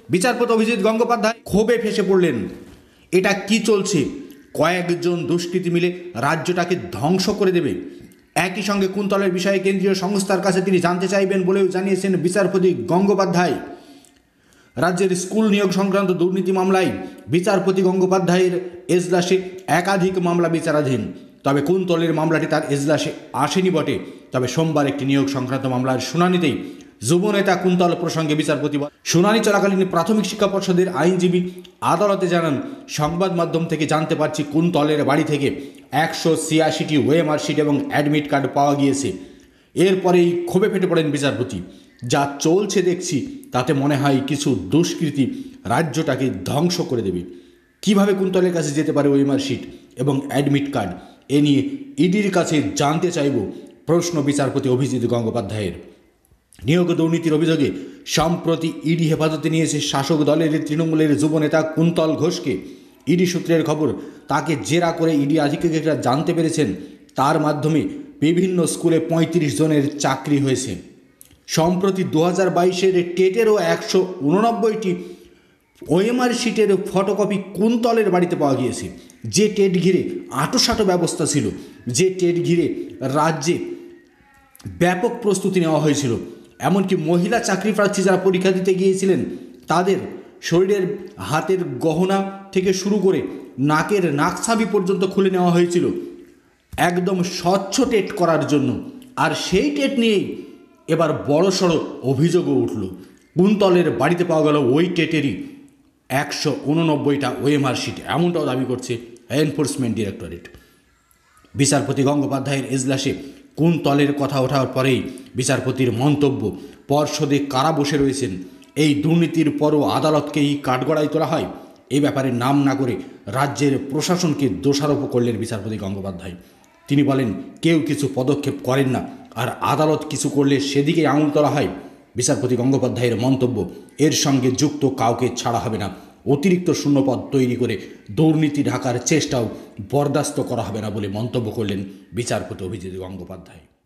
বিচারপতি অভিজিৎ গঙ্গোপাধ্যায় ক্ষোভে ফেসে পড়লেন। এটা কি চলছে? কয়েকজন দুষ্কৃতী মিলে রাজ্যটাকে ধ্বংস করে দেবে। একই সঙ্গে কুন্তলের বিষয়ে কেন্দ্রীয় সংস্থার কাছে তিনি জানতে চাইবেন বলেও জানিয়েছেন বিচারপতি গঙ্গোপাধ্যায়। রাজ্যের স্কুল নিয়োগ সংক্রান্ত দুর্নীতি মামলায় বিচারপতি গঙ্গোপাধ্যায়ের এজলাসে একাধিক মামলা বিচারাধীন। তবে কুন্তলের মামলাটি তার এজলাসে আসেনি বটে। তবে সোমবার একটি নিয়োগ সংক্রান্ত মামলার শুনানিতেই যুবনেতা কুন্তল প্রসঙ্গে বিচারপতি শুনানি চলাকালীন প্রাথমিক শিক্ষা পর্ষদের আইনজীবী আদালতে জানান, সংবাদ মাধ্যম থেকে জানতে পারছি কুন্তলের বাড়ি থেকে 186টি ওএমআর শিট এবং অ্যাডমিট কার্ড পাওয়া গিয়েছে। এরপরেই ক্ষোভে ফেটে পড়েন বিচারপতি। যা চলছে দেখছি তাতে মনে হয় কিছু দুষ্কৃতী রাজ্যটাকে ধ্বংস করে দেবে। কিভাবে কুন্তলের কাছে যেতে পারে ওএমআর শিট এবং অ্যাডমিট কার্ড, এ নিয়ে ইডির কাছে জানতে চাইব প্রশ্ন বিচারপতি অভিজিৎ গঙ্গোপাধ্যায়ের। নিয়োগ দুর্নীতির অভিযোগে সম্প্রতি ইডি হেফাজতে নিয়েছে শাসক দলের তৃণমূলের যুবনেতা কুন্তল ঘোষকে। ইডি সূত্রের খবর, তাকে জেরা করে ইডি আধিকারিকরা জানতে পেরেছেন তার মাধ্যমে বিভিন্ন স্কুলে 35 জনের চাকরি হয়েছে। সম্প্রতি 2022-এর টেটেরও 189টি ওএমআর শিটের ফটোকপি কুন্তলের বাড়িতে পাওয়া গিয়েছে। যে টেট ঘিরে আঁটোসাঁটো ব্যবস্থা ছিল, যে টেট ঘিরে রাজ্যে ব্যাপক প্রস্তুতি নেওয়া হয়েছিল, এমনকি মহিলা চাকরি প্রার্থী যারা পরীক্ষা দিতে গিয়েছিলেন তাদের শরীরের হাতের গহনা থেকে শুরু করে নাকের নাকছাবি পর্যন্ত খুলে নেওয়া হয়েছিল একদম স্বচ্ছ টেট করার জন্য। আর সেই টেট নিয়েই এবার বড়সড় অভিযোগও উঠল। কুন্তলের বাড়িতে পাওয়া গেল ওই টেটেরই 189টা ওএমআর শিট, এমনটাও দাবি করছে এনফোর্সমেন্ট ডিরেক্টরেট। বিচারপতি গঙ্গোপাধ্যায়ের এজলাসে কুন্তলের কথা ওঠার পরেই বিচারপতির মন্তব্য, পর্ষদে কারা বসে রয়েছেন, এই দুর্নীতির পরও আদালতকেই কাঠগড়ায় তোলা হয়। এই ব্যাপারে নাম না করে রাজ্যের প্রশাসনকে দোষারোপ করলেন বিচারপতি গঙ্গোপাধ্যায়। তিনি বলেন, কেউ কিছু পদক্ষেপ করেন না, আর আদালত কিছু করলে সেদিকে আঙুল তোলা হয়। বিচারপতি গঙ্গোপাধ্যায়ের মন্তব্য, এর সঙ্গে যুক্ত কাউকে ছাড়া হবে না। অতিরিক্ত শূন্যপদ তৈরি করে দুর্নীতি ঢাকার চেষ্টাও বরদাস্ত করা হবে না বলে মন্তব্য করলেন বিচারপতি অভিজিৎ গঙ্গোপাধ্যায়।